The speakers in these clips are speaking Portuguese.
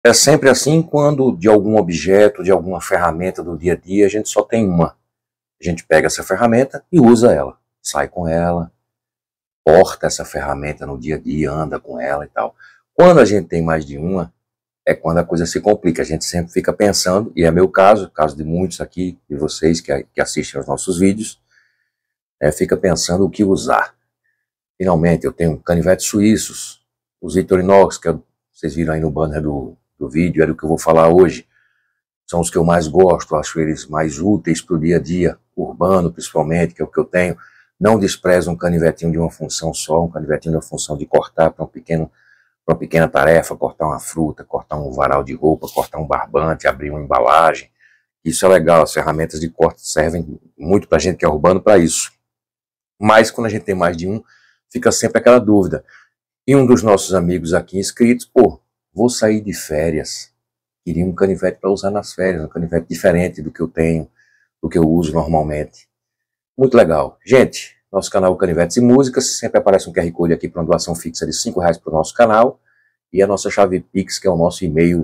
É sempre assim quando de algum objeto, de alguma ferramenta do dia a dia, a gente só tem uma. A gente pega essa ferramenta e usa ela, sai com ela, porta essa ferramenta no dia a dia, anda com ela e tal. Quando a gente tem mais de uma, é quando a coisa se complica. A gente sempre fica pensando, e é meu caso, caso de muitos aqui, de vocês que assistem aos nossos vídeos, fica pensando o que usar. Finalmente, eu tenho canivetes suíços, os Victorinox, vocês viram aí no banner do vídeo, era o que eu vou falar hoje. São os que eu mais gosto, acho eles mais úteis para o dia a dia, urbano principalmente, que é o que eu tenho. Não desprezo um canivetinho de uma função só, um canivetinho da função de cortar para uma pequena tarefa, cortar uma fruta, cortar um varal de roupa, cortar um barbante, abrir uma embalagem. Isso é legal, as ferramentas de corte servem muito para a gente que é urbano para isso. Mas quando a gente tem mais de um, fica sempre aquela dúvida. E um dos nossos amigos aqui inscritos, vou sair de férias, queria um canivete para usar nas férias, um canivete diferente do que eu tenho, do que eu uso normalmente. Muito legal. Gente, nosso canal Canivetes e Músicas, sempre aparece um QR Code aqui para uma doação fixa de R$5 para o nosso canal, e a nossa chave Pix, que é o nosso e-mail,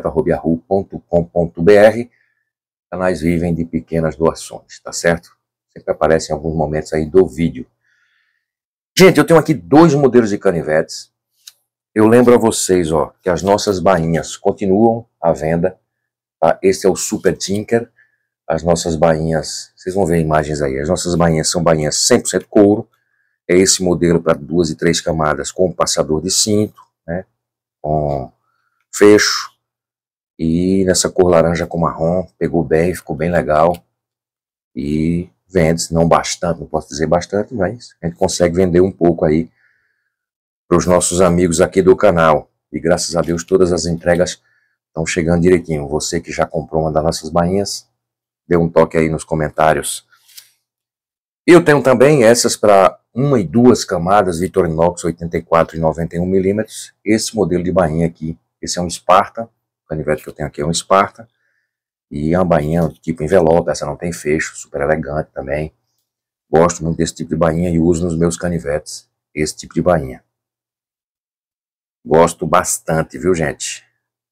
firmoneto@yahoo.com.br. Canais vivem de pequenas doações, tá certo? Sempre aparece em alguns momentos aí do vídeo. Gente, eu tenho aqui dois modelos de canivetes. Eu lembro a vocês, que as nossas bainhas continuam à venda, tá? Esse é o Super Tinker. As nossas bainhas, vocês vão ver imagens aí, as nossas bainhas são bainhas 100% couro. É esse modelo para 2 e 3 camadas, com passador de cinto, né, com fecho, e nessa cor laranja com marrom, pegou bem, ficou bem legal, e vende, não bastante, não posso dizer bastante, mas a gente consegue vender um pouco aí para os nossos amigos aqui do canal, e graças a Deus todas as entregas estão chegando direitinho. Você que já comprou uma das nossas bainhas, dê um toque aí nos comentários. Eu tenho também essas para 1 e 2 camadas, Victorinox 84 e 91 milímetros. Esse modelo de bainha aqui, esse é um Sparta, o canivete que eu tenho aqui é um Sparta, e é uma bainha tipo envelope, essa não tem fecho, super elegante também. Gosto muito desse tipo de bainha e uso nos meus canivetes esse tipo de bainha. Gosto bastante, viu, gente?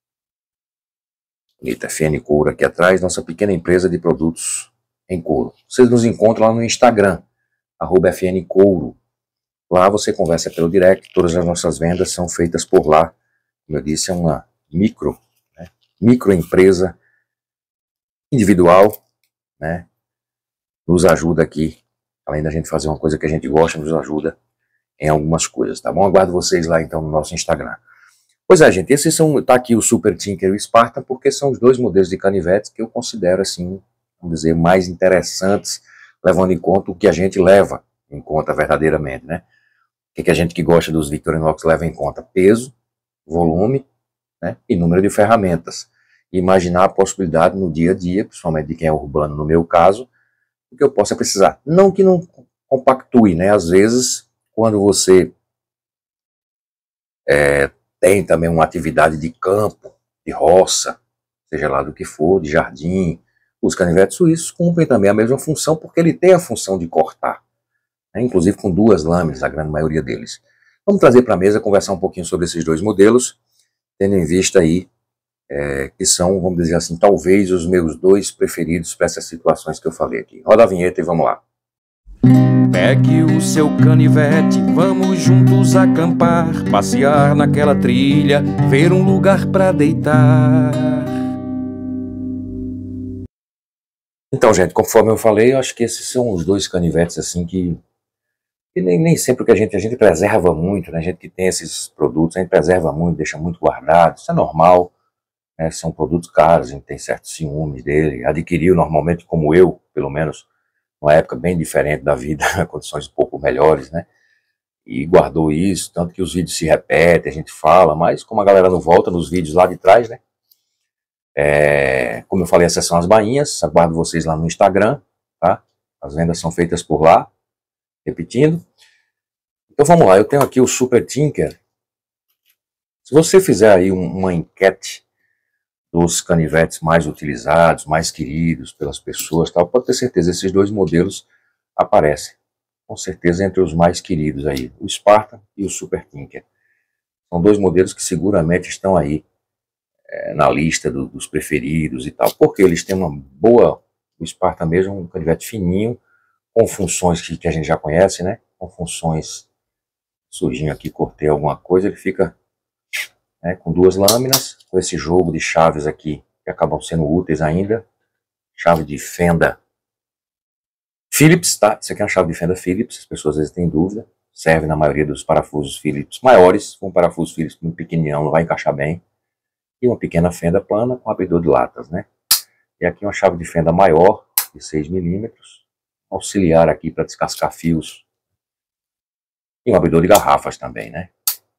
Bonita, FN Couro aqui atrás, nossa pequena empresa de produtos em couro. Vocês nos encontram lá no Instagram, @FN Couro. Lá você conversa pelo direct, todas as nossas vendas são feitas por lá. Como eu disse, é uma microempresa individual, né? Nos ajuda aqui, além da gente fazer uma coisa que a gente gosta, nos ajuda em algumas coisas, tá bom? Aguardo vocês lá então no nosso Instagram. Pois é, gente, tá aqui o Super Tinker e o Sparta, porque são os dois modelos de canivetes que eu considero, assim, vamos dizer, mais interessantes, levando em conta o que a gente leva em conta verdadeiramente, né? O que a gente que gosta dos Victorinox leva em conta? Peso, volume, né? E número de ferramentas. E imaginar a possibilidade no dia a dia, principalmente de quem é urbano, no meu caso, do que eu possa precisar. Não que não compactue, né? Às vezes, quando você tem também uma atividade de campo, de roça, seja lá do que for, de jardim, os canivetes suíços cumprem também a mesma função, porque ele tem a função de cortar, né? Inclusive com 2 lâminas, a grande maioria deles. Vamos trazer para a mesa, conversar um pouquinho sobre esses dois modelos, tendo em vista aí que são, vamos dizer assim, talvez os meus 2 preferidos para essas situações que eu falei aqui. Roda a vinheta e vamos lá. Pegue o seu canivete, vamos juntos acampar, passear naquela trilha, ver um lugar para deitar. Então, gente, conforme eu falei, eu acho que esses são os 2 canivetes assim que nem sempre que a gente preserva muito, né? A gente que tem esses produtos, a gente preserva muito, deixa muito guardado, isso é normal, né? São produtos caros, a gente tem certos ciúmes dele, adquiriu normalmente, como eu, pelo menos, numa época bem diferente da vida, condições um pouco melhores, né? E guardou isso, tanto que os vídeos se repetem, a gente fala, mas como a galera não volta nos vídeos lá de trás, né? Como eu falei, essas são as bainhas, aguardo vocês lá no Instagram, tá? As vendas são feitas por lá, repetindo. Então vamos lá, eu tenho aqui o Super Tinker. Se você fizer aí uma enquete dos canivetes mais utilizados, mais queridos pelas pessoas, tal, pode ter certeza, esses 2 modelos aparecem, com certeza, entre os mais queridos aí, o Sparta e o Super Tinker. São 2 modelos que seguramente estão aí na lista dos preferidos e tal, porque eles têm uma boa... O Spartan mesmo é um canivete fininho, com funções que a gente já conhece, né? Com funções... Surgindo aqui, cortei alguma coisa, ele fica, né, com 2 lâminas, com esse jogo de chaves aqui, que acabam sendo úteis ainda. Chave de fenda Phillips, tá? Isso aqui é uma chave de fenda Phillips, as pessoas às vezes têm dúvida. Serve na maioria dos parafusos Phillips maiores. Com um parafuso Phillips muito pequenininho não vai encaixar bem. E uma pequena fenda plana com abridor de latas, né? E aqui uma chave de fenda maior, de 6 milímetros, auxiliar aqui para descascar fios. E um abridor de garrafas também, né?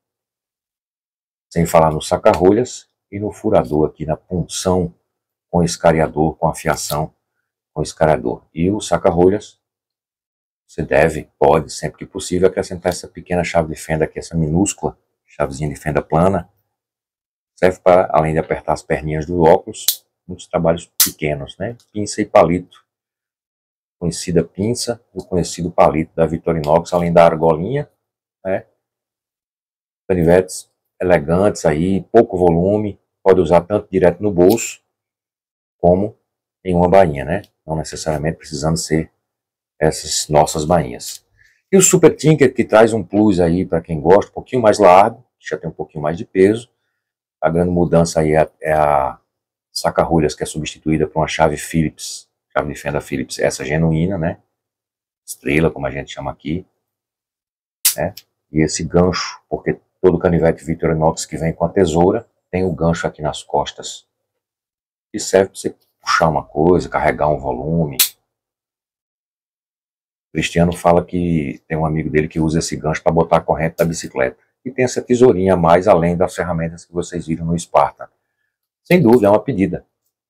Sem falar no saca-rolhas e no furador aqui na punção com escariador, com afiação com escariador. E o saca-rolhas, você pode, sempre que possível, acrescentar essa pequena chave de fenda aqui, essa minúscula chavezinha de fenda plana. Serve para, além de apertar as perninhas do óculos, muitos trabalhos pequenos, né? Pinça e palito. Conhecida pinça, o conhecido palito da Victorinox, além da argolinha, né? Canivetes elegantes aí, pouco volume, pode usar tanto direto no bolso, como em uma bainha, né? Não necessariamente precisando ser essas nossas bainhas. E o Super Tinker, que traz um plus aí para quem gosta, um pouquinho mais largo, já tem um pouquinho mais de peso. A grande mudança aí é a saca-rolhas, que é substituída por uma chave Phillips, chave de fenda Phillips, essa genuína, né? Estrela, como a gente chama aqui, né? E esse gancho, porque todo canivete Victorinox que vem com a tesoura tem o gancho aqui nas costas, que serve para você puxar uma coisa, carregar um volume. O Cristiano fala que tem um amigo dele que usa esse gancho para botar a corrente da bicicleta. E tem essa tesourinha a mais, além das ferramentas que vocês viram no Spartan. Sem dúvida, é uma pedida.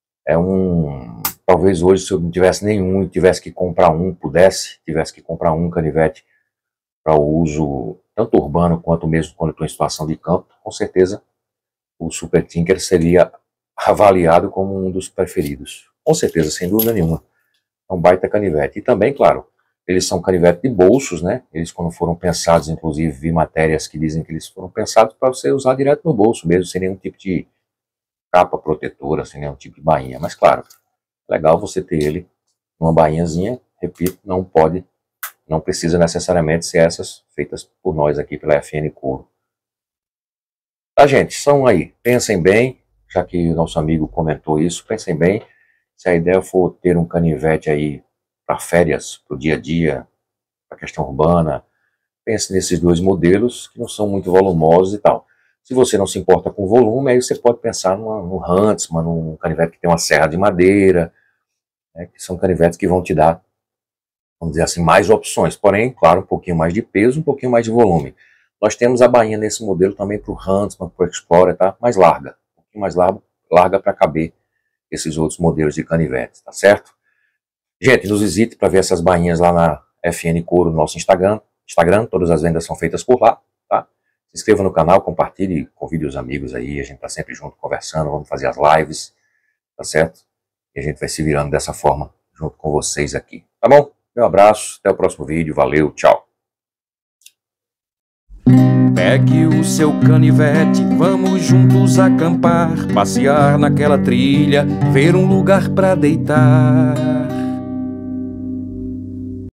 Talvez hoje, se eu não tivesse nenhum e tivesse que comprar tivesse que comprar um canivete para o uso tanto urbano quanto mesmo quando estou em situação de campo, com certeza o Super Tinker seria avaliado como um dos preferidos. Com certeza, sem dúvida nenhuma. É um baita canivete. E também, claro, eles são canivetes de bolsos, né? Eles, quando foram pensados, inclusive vi matérias que dizem que eles foram pensados para você usar direto no bolso mesmo, sem nenhum tipo de capa protetora, sem nenhum tipo de bainha. Mas claro, legal você ter ele numa bainhazinha, repito, não precisa necessariamente ser essas feitas por nós aqui pela FN Couro. Tá, gente? São aí, pensem bem, já que o nosso amigo comentou isso, pensem bem, se a ideia for ter um canivete aí para férias, para o dia a dia, para a questão urbana, pense nesses 2 modelos que não são muito volumosos e tal. Se você não se importa com volume, aí você pode pensar num Huntsman, num canivete que tem uma serra de madeira, né, que são canivetes que vão te dar, vamos dizer assim, mais opções. Porém, claro, um pouquinho mais de peso, um pouquinho mais de volume. Nós temos a bainha nesse modelo também para o Huntsman, para o Explorer, tá? Mais larga, um pouquinho mais larga para caber esses outros modelos de canivetes, tá certo? Gente, nos visite para ver essas bainhas lá na FN Couro, no nosso Instagram, todas as vendas são feitas por lá, tá? Se inscreva no canal, compartilhe, convide os amigos aí, a gente tá sempre junto conversando, vamos fazer as lives, tá certo? E a gente vai se virando dessa forma, junto com vocês aqui, tá bom? Meu abraço, até o próximo vídeo, valeu, tchau! Pegue o seu canivete, vamos juntos acampar, passear naquela trilha, ver um lugar pra deitar.